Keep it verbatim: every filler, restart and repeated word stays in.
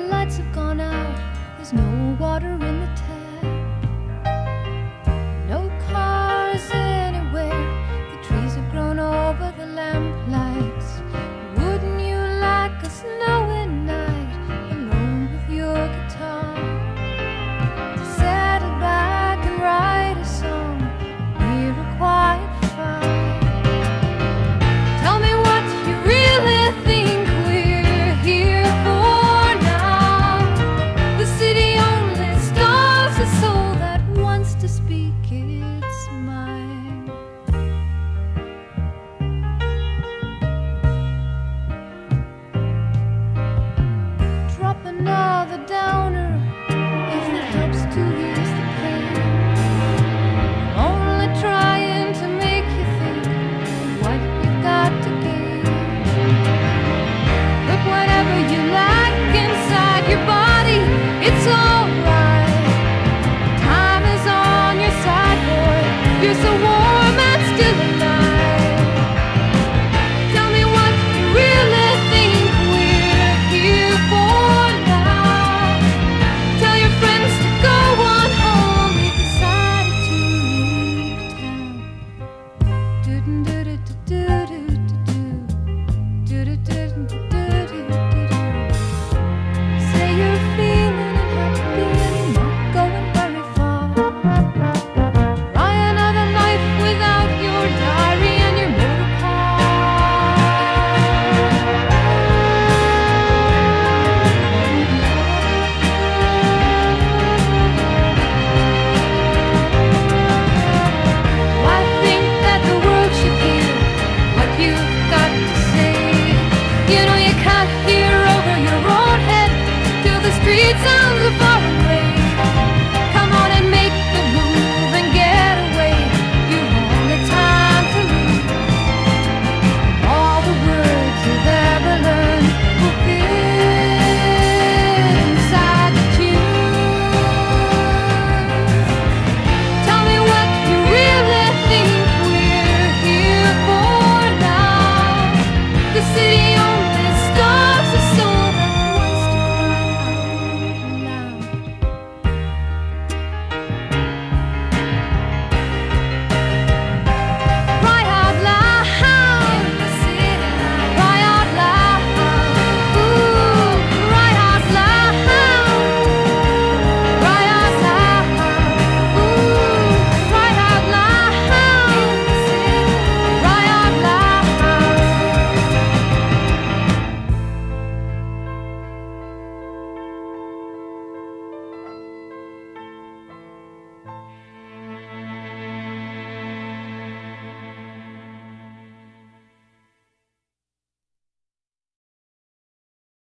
lights have gone out, there's no water in the tap, no cars anywhere, the trees have grown over the lamplights. Wouldn't you like a snowy night, alone with your guitar, to settle back and write a song near a quiet fire? Tell me what you really think we're here for now. The city only starves a soul that wants to speak its mind. Drop another down